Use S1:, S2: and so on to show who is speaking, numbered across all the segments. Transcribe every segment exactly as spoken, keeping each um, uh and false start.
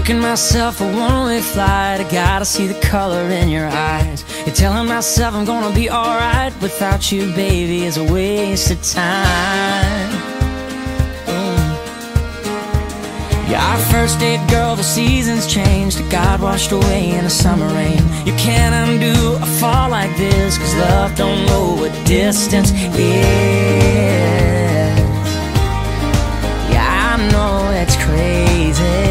S1: booking myself a one-way flight. I gotta see the color in your eyes. You're telling myself I'm gonna be alright. Without you, baby, is a waste of time. mm. Yeah, our first date, girl, the seasons changed. God washed away in the summer rain. You can't undo a fall like this, cause love don't know what distance is. Yeah, I know it's crazy,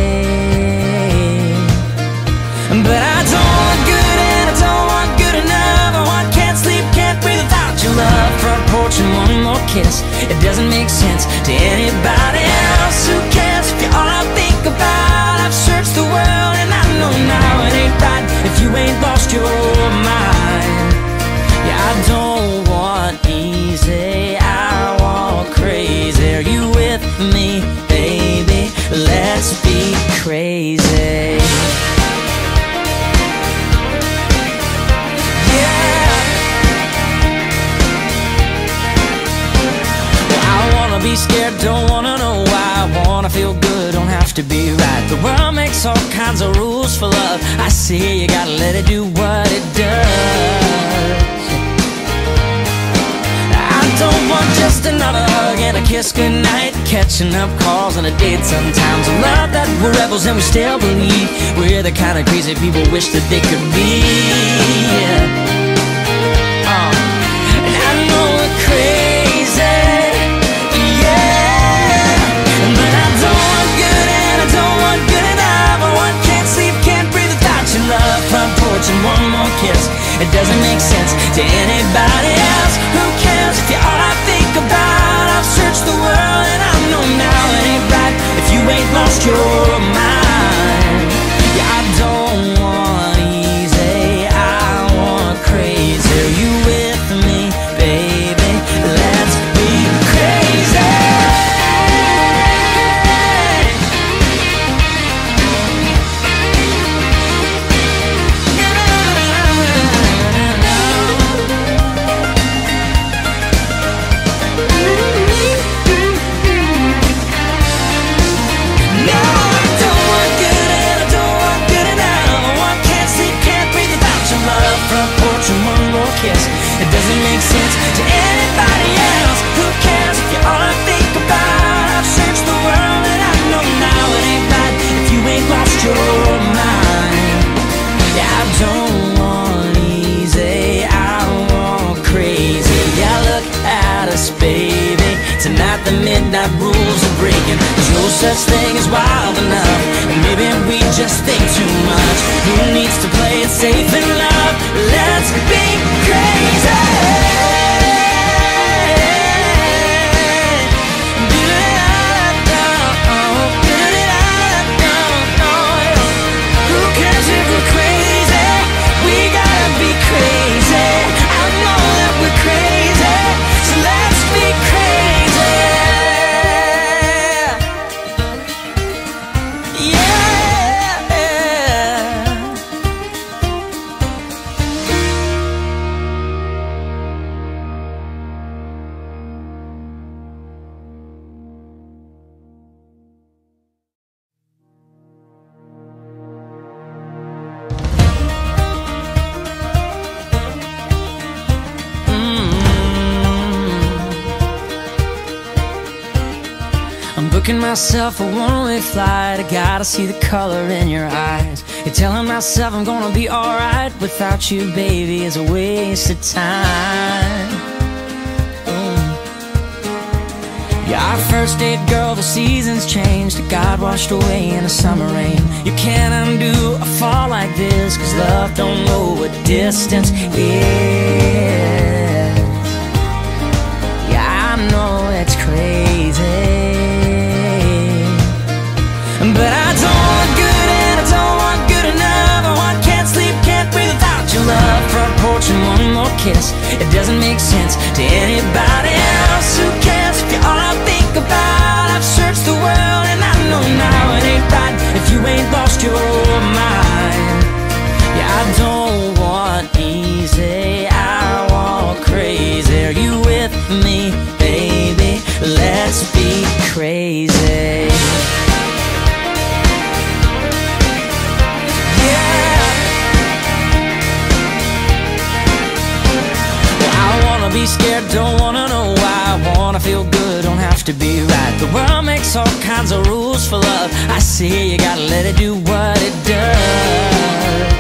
S1: but I don't want good and I don't want good enough. I want can't sleep, can't breathe without your love. Front porch and one more kiss. It doesn't make sense to anybody else. Who cares if you're all I think about? I've searched the world and I know now it ain't right if you ain't lost your mind. Yeah, I don't want easy, I want crazy. Are you with me, baby? Let's be crazy. Be scared, don't wanna know why. I wanna feel good, don't have to be right. The world makes all kinds of rules for love. I see you gotta let it do what it does. I don't want just another hug and a kiss goodnight, catching up calls and a date sometimes. I love that we're rebels and we still believe we're the kind of crazy people wish that they could be. Yeah. uh, And I know we're crazy, and one more kiss. It doesn't make sense to anybody else. Who cares if you're all I think about? I've searched the world and I know now it ain't right if you ain't lost your mind. Yeah, I don't want easy, I want crazy. Are you with me, baby? Let's be crazy. It doesn't make sense to anybody else. Who cares if you're all I think about? I've searched the world and I know now it ain't right if you ain't lost your mind. Yeah, I don't want easy, I want crazy. Yeah, look at us, baby. Tonight the midnight rules are breaking. There's no such thing as wild enough, and maybe we just think too much. Who needs to play it safe in love? Let's be crazy. Booking myself a one-way flight. I gotta see the color in your eyes. You're telling myself I'm gonna be alright. Without you, baby, is a waste of time. mm. Yeah, our first date, girl, the seasons changed. God washed away in the summer rain. You can't undo a fall like this, cause love don't know what distance is. Yeah, I know it's crazy, but I don't want good and I don't want good enough. I want can't sleep, can't breathe without your love. Front porch and one more kiss. It doesn't make sense to anybody else. Who cares if you're all I think about? I've searched the world and I know now it ain't right if you ain't lost your mind. Yeah, I don't want easy, I want crazy. Are you with me, baby? Let's be crazy. be scared, don't wanna know why. I wanna feel good, don't have to be right. The world makes all kinds of rules for love. I say you gotta let it do what it does.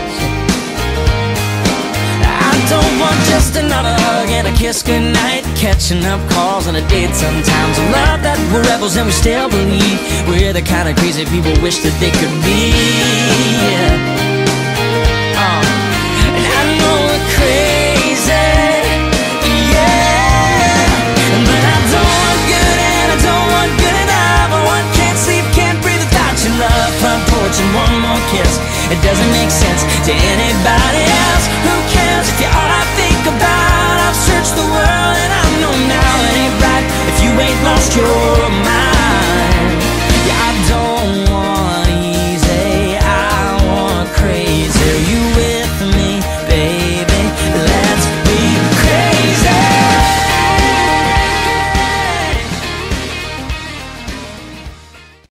S1: I don't want just another hug and a kiss goodnight, catching up calls on a date sometimes. I love that we're rebels and we still believe we're the kind of crazy people wish that they could be. uh, And I know we're crazy, yeah, but I don't want good and I don't want good enough. I want can't sleep, can't breathe without your love. Front porch and one more kiss, it doesn't make sense to anybody else. Who cares if you're all I think about? I've searched the world and I know now it ain't right if you ain't lost your mind.